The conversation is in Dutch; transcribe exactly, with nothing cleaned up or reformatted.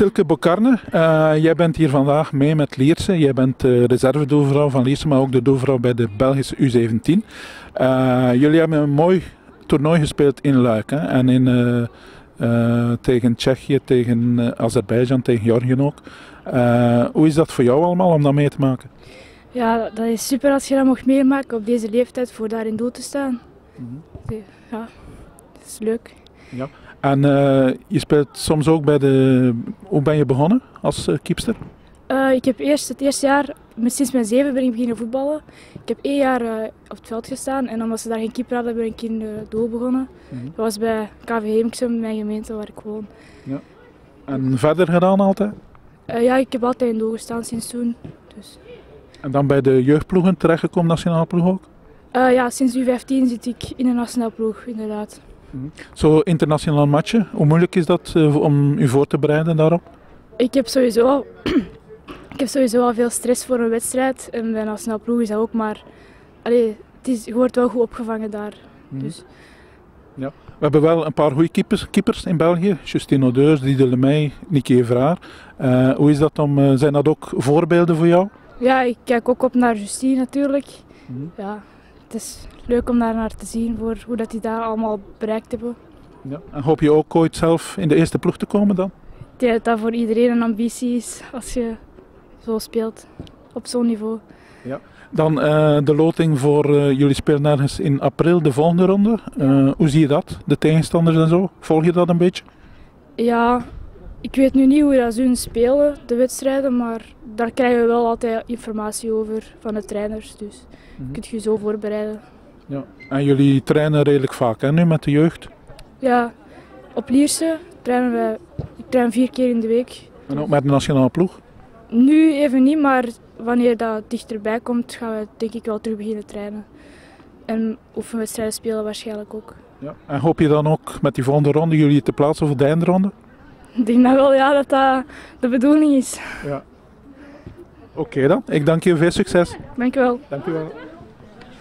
Tilke Bokarne, uh, jij bent hier vandaag mee met Lierse. Jij bent uh, reservedoelvrouw van Lierse, maar ook de doelvrouw bij de Belgische U zeventien. Uh, jullie hebben een mooi toernooi gespeeld in Luik. Hè? En in, uh, uh, tegen Tsjechië, tegen uh, Azerbeidzjan, tegen Georgië ook. Uh, hoe is dat voor jou allemaal om dat mee te maken? Ja, dat is super als je dat mocht meemaken op deze leeftijd voor daar in doel te staan. Mm-hmm. Ja, dat is leuk. Ja. En uh, je speelt soms ook bij de... Hoe ben je begonnen als uh, keepster? Uh, ik heb eerst het eerste jaar, sinds mijn zeven ben ik beginnen voetballen. Ik heb één jaar uh, op het veld gestaan en omdat ze daar geen keeper hadden ben ik in de doel begonnen. Mm-hmm. Dat was bij K V Heemksem, mijn gemeente waar ik woon. Ja. En verder gedaan altijd? Uh, ja, ik heb altijd in doel gestaan sinds toen. Dus. En dan bij de jeugdploegen terechtgekomen, nationale ploeg ook? Uh, ja, sinds U vijftien zit ik in de nationale ploeg, inderdaad. Zo internationaal matchen, hoe moeilijk is dat uh, om u voor te bereiden daarop? Ik heb sowieso al, ik heb sowieso al veel stress voor een wedstrijd en bij nationale ploeg is dat ook, maar allee, het is, je wordt wel goed opgevangen daar. Mm. Dus. Ja. We hebben wel een paar goede keepers, keepers in België, Justine Odeurs, Diede Lemay, Nicky Evraar. Uh, hoe is dat om, uh, zijn dat ook voorbeelden voor jou? Ja, ik kijk ook op naar Justine natuurlijk. Mm. Ja. Het is leuk om daar naar te zien voor hoe dat die daar allemaal bereikt hebben. Ja. En hoop je ook ooit zelf in de eerste ploeg te komen dan? Ik denk dat dat voor iedereen een ambitie is als je zo speelt, op zo'n niveau. Ja. Dan uh, de loting voor uh, jullie spelen ergens in april de volgende ronde. Uh, hoe zie je dat? De tegenstanders en zo? Volg je dat een beetje? Ja, ik weet nu niet hoe dat ze spelen, de wedstrijden, maar daar krijgen we wel altijd informatie over van de trainers. Dus mm-hmm. je kunt je zo voorbereiden. Ja. En jullie trainen redelijk vaak, hè, nu met de jeugd? Ja, op Lierse trainen we, ik train vier keer in de week. En ook met de nationale ploeg? Nu even niet, maar wanneer dat dichterbij komt, gaan we denk ik wel terug beginnen trainen. En oefenwedstrijden spelen waarschijnlijk ook. Ja. En hoop je dan ook met die volgende ronde jullie te plaatsen voor de eindronde? Ik denk dat wel, ja, dat dat de bedoeling is. Ja. Oké okay dan, ik dank je, veel succes. Dank je wel. Dank u wel.